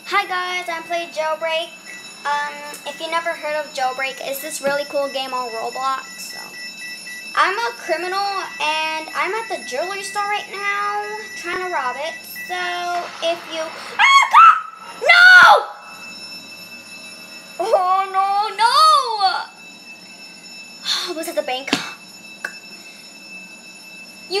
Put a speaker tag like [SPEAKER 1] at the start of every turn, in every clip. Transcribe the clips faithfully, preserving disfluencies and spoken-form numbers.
[SPEAKER 1] Hi guys, I'm playing Jailbreak. Um, if you never heard of Jailbreak, it's this really cool game on Roblox. So, I'm a criminal and I'm at the jewelry store right now trying to rob it. So, if you... Ah, God! No! Oh, no, no! Was it the bank? You...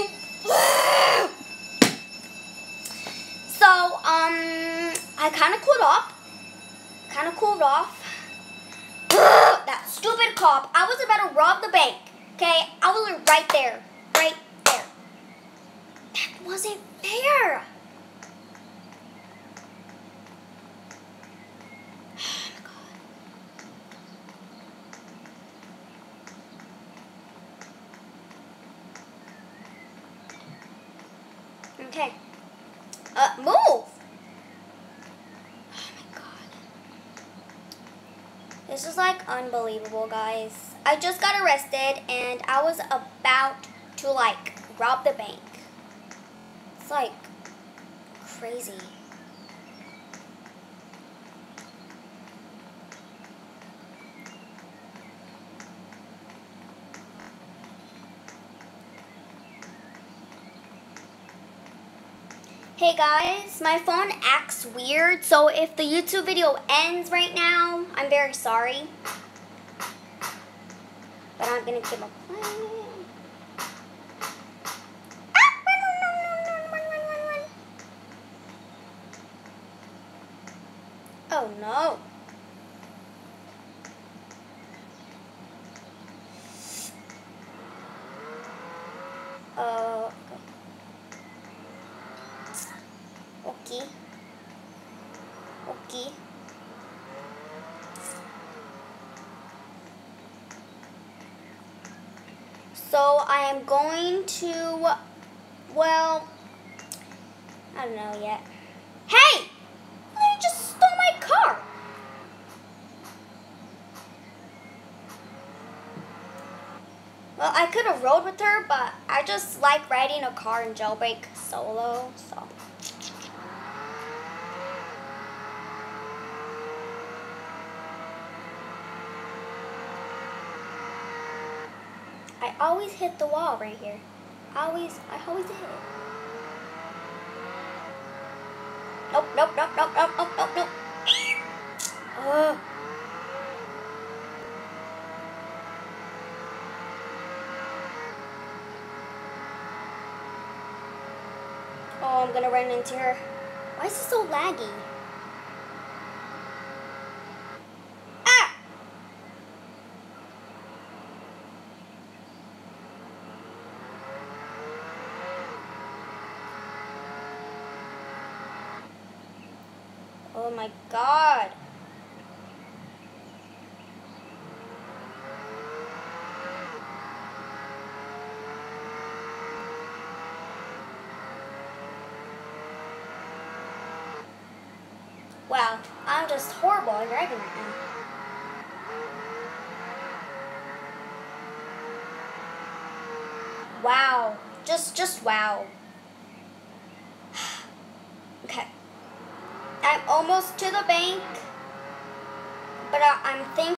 [SPEAKER 1] So, um, I kind of cooled off. Kind of cooled off. That stupid cop. I was about to rob the bank. Okay? I was right there. Right there. That wasn't fair. Oh my God. Okay. Uh, move. Oh my God. This is like unbelievable, guys. I just got arrested and I was about to like rob the bank. It's like crazy. Hey guys, my phone acts weird, so if the YouTube video ends right now, I'm very sorry. But I'm gonna keep on playing. Ah! Run, run, run, run, run, run, run, run. Oh no. Uh, okay. Okay. So I am going to, well, I don't know yet. Hey! You just stole my car! Well, I could have rode with her, but I just like riding a car in Jailbreak solo, so. I always hit the wall right here. Always, I always hit it. Nope, nope, nope, nope, nope, nope, nope, nope. Ugh. Oh, I'm gonna run into her. Why is it so laggy? Ah! Oh my God. Wow, I'm just horrible at driving right now. Wow, just, just wow. Okay, I'm almost to the bank, but I, I'm thinking